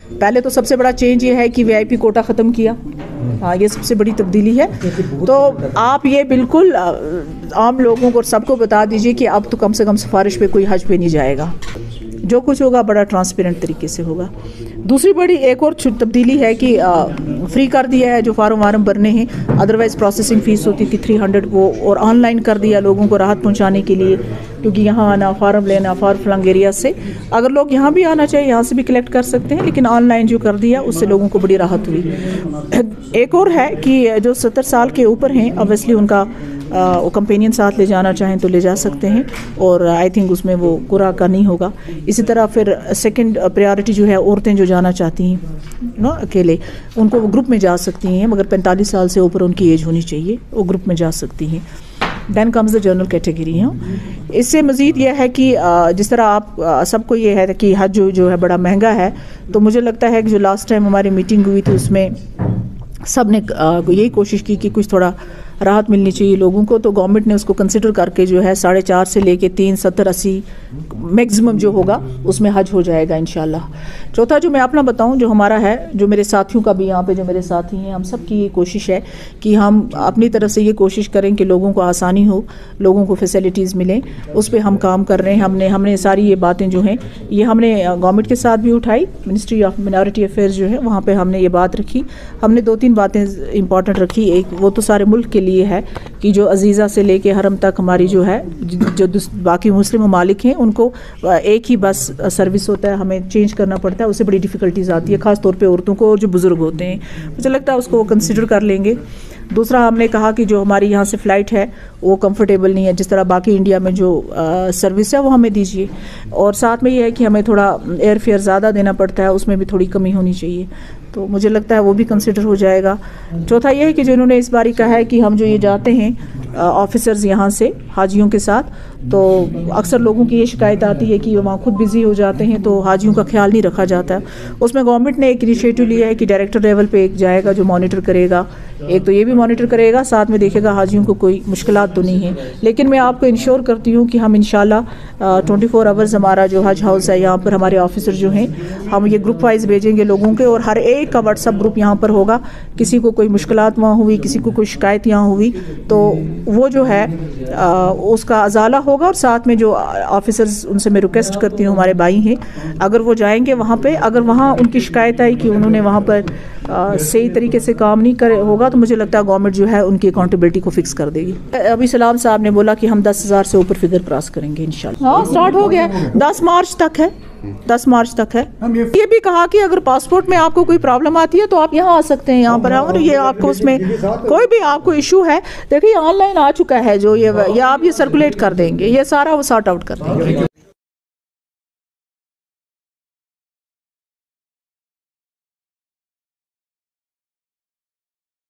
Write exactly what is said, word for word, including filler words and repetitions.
पहले तो सबसे बड़ा चेंज ये है कि वीआईपी कोटा ख़त्म किया। हाँ, ये सबसे बड़ी तब्दीली है। तो आप ये बिल्कुल आम लोगों को सबको बता दीजिए कि अब तो कम से कम सिफारिश पे कोई हज पे नहीं जाएगा। जो कुछ होगा बड़ा ट्रांसपेरेंट तरीके से होगा। दूसरी बड़ी एक और तब्दीली है कि आ, फ्री कर दिया है जो फार्म वार्म भरने हैं, अदरवाइज़ प्रोसेसिंग फ़ीस होती थी थ्री हंड्रेड वो, और ऑनलाइन कर दिया लोगों को राहत पहुंचाने के लिए, क्योंकि यहाँ आना, फार्म लेना फार फ्लंग एरिया से, अगर लोग यहाँ भी आना चाहिए यहाँ से भी कलेक्ट कर सकते हैं, लेकिन ऑनलाइन जो कर दिया उससे लोगों को बड़ी राहत हुई। एक और है कि जो सत्तर साल के ऊपर हैं ऑब्वियसली उनका वो कंपेनियन साथ ले जाना चाहें तो ले जा सकते हैं, और आई थिंक उसमें वो कुरा का नहीं होगा। इसी तरह फिर सेकंड प्रायोरिटी जो है औरतें जो जाना चाहती हैं ना अकेले, उनको वो ग्रुप में जा सकती हैं, मगर पैंतालीस साल से ऊपर उनकी एज होनी चाहिए, वो ग्रुप में जा सकती हैं। Then comes the general category है। इससे मज़ीद यह है कि जिस तरह आप सबको ये है कि हज जो जो है बड़ा महंगा है, तो मुझे लगता है कि जो लास्ट टाइम हमारी मीटिंग हुई थी उसमें सब ने यही कोशिश की कि कुछ थोड़ा राहत मिलनी चाहिए लोगों को, तो गवर्नमेंट ने उसको कंसिडर करके जो है साढ़े चार से लेके तीन सत्तर अस्सी मैक्सिमम जो होगा उसमें हज हो जाएगा इंशाल्लाह। चौथा जो मैं अपना बताऊं, जो हमारा है, जो मेरे साथियों का भी यहाँ पे जो मेरे साथी हैं, हम सब की ये कोशिश है कि हम अपनी तरफ से ये कोशिश करें कि लोगों को आसानी हो, लोगों को फैसिलिटीज़ मिलें, उस पर हम काम कर रहे हैं। हमने हमने सारी ये बातें जो हैं ये हमने गवर्नमेंट के साथ भी उठाई, मिनिस्ट्री ऑफ माइनॉरिटी अफेयर्स जो है वहाँ पर हमने ये बात रखी। हमने दो तीन बातें इंपॉर्टेंट रखी। एक वो तो सारे मुल्क के लिए है कि जो अजीज़ा से लेके हरम तक हमारी जो है जो बाकी मुस्लिम ममालिक हैं उनको एक ही बस सर्विस होता है, हमें चेंज करना पड़ता है, उससे बड़ी डिफ़िकल्टीज़ आती है, ख़ास तौर पे औरतों को और जो बुज़ुर्ग होते हैं। मुझे लगता है उसको वो कंसिडर कर लेंगे। दूसरा हमने कहा कि जो हमारी यहाँ से फ़्लाइट है वो कंफर्टेबल नहीं है, जिस तरह बाकी इंडिया में जो आ, सर्विस है वो हमें दीजिए, और साथ में ये है कि हमें थोड़ा एयर फेयर ज़्यादा देना पड़ता है, उसमें भी थोड़ी कमी होनी चाहिए, तो मुझे लगता है वो भी कंसिडर हो जाएगा। चौथा ये है कि जो इन्होंने इस बारी कहा है कि हम जो ये जाते हैं ऑफिसर्स यहाँ से हाजियों के साथ, तो अक्सर लोगों की ये शिकायत आती है कि वहाँ खुद बिज़ी हो जाते हैं तो हाजियों का ख्याल नहीं रखा जाता है। उसमें गवर्नमेंट ने एक इनिशिएटिव लिया है कि डायरेक्टर लेवल पे एक जाएगा जो मॉनिटर करेगा, एक तो ये भी मॉनिटर करेगा, साथ में देखेगा हाजियों को कोई मुश्किलात तो नहीं है। लेकिन मैं आपको इंश्योर करती हूँ कि हम इंशाल्लाह ट्वेंटी फोर आवर्स हमारा जो हज हाउस है यहाँ पर हमारे ऑफिसर जो हैं हम ये ग्रुप वाइज भेजेंगे लोगों के, और हर एक का व्हाट्सअप ग्रुप यहाँ पर होगा। किसी को कोई मुश्किलात वहाँ हुई, किसी को कोई शिकायत यहाँ हुई, तो वो जो है आ, उसका अजाला होगा, और साथ में जो ऑफिसर्स उनसे मैं रिक्वेस्ट करती हूँ, हमारे भाई हैं, अगर वो जाएंगे वहाँ पे, अगर वहाँ उनकी शिकायत आई कि उन्होंने वहाँ पर आ, सही तरीके से काम नहीं करे होगा, तो मुझे लगता है गवर्नमेंट जो है उनकी अकाउंटेबिलिटी को फिक्स कर देगी। अभी सलाम साहब ने बोला कि हम दस हज़ार से ऊपर फिगर क्रॉस करेंगे इंशाल्लाह। हाँ, स्टार्ट हो गया, दस मार्च तक है, दस मार्च तक है। ये भी कहा कि अगर पासपोर्ट में आपको कोई प्रॉब्लम आती है तो आप यहाँ आ सकते हैं, यहाँ पर और ये आपको उसमें कोई भी आपको इशू है, देखिए ऑनलाइन आ चुका है जो ये, ये आप ये सर्कुलेट कर देंगे, ये सारा वो सॉर्ट आउट कर देंगे।